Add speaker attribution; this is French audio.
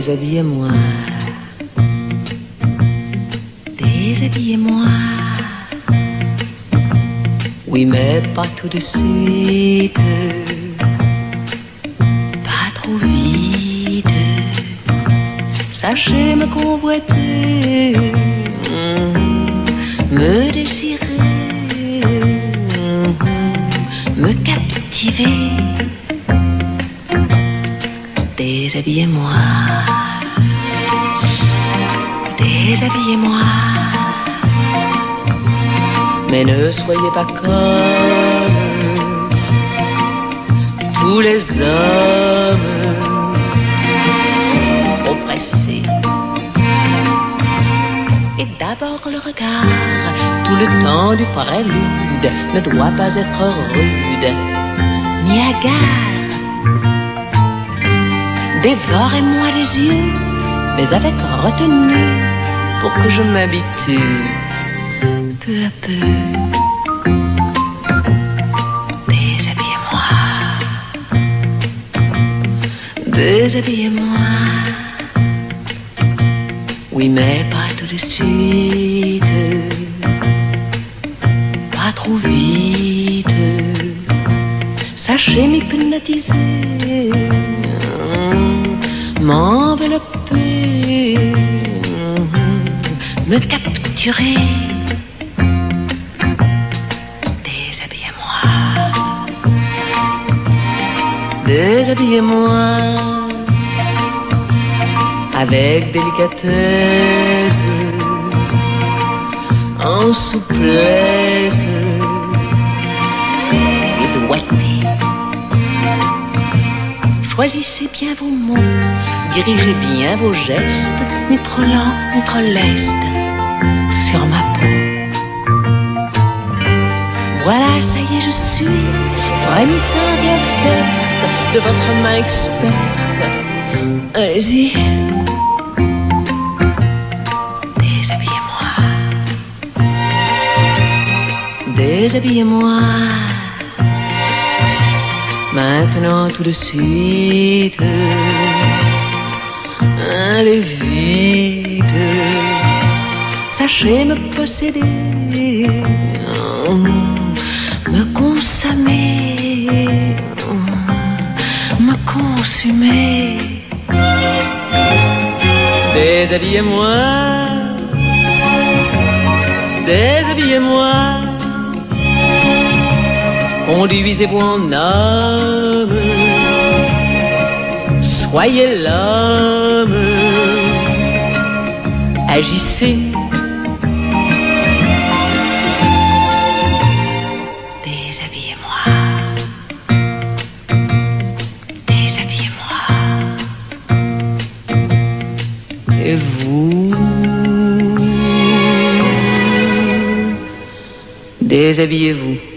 Speaker 1: Déshabillez-moi, déshabillez-moi. Oui, mais pas tout de suite, pas trop vite. Sachez me convoiter, me désirer, me captiver. Déshabillez-moi, déshabillez-moi. Mais ne soyez pas comme tous les hommes, trop pressés. Et d'abord le regard, tout le temps du prélude, ne doit pas être rude, ni hagard. Dévorez-moi les yeux, mais avec retenue, pour que je m'habitue peu à peu. Déshabillez-moi, déshabillez-moi. Oui, mais pas tout de suite, pas trop vite. Sachez m'hypnotiser, m'envelopper, me capturer. Déshabillez-moi, déshabillez-moi. Avec délicatesse, en souplesse et doigté. Choisissez bien vos mots, dirigez bien vos gestes, ni trop lent, ni trop leste, sur ma peau. Voilà, ça y est, je suis frémissante et offerte de votre main experte. Allez-y. Déshabillez-moi, déshabillez-moi. Maintenant tout de suite, allez vite, sachez me posséder, me consommer, me consumer. Déshabillez-moi, déshabillez-moi. Conduisez-vous en homme, soyez l'homme, agissez. Déshabillez-moi, déshabillez-moi. Et vous, déshabillez-vous.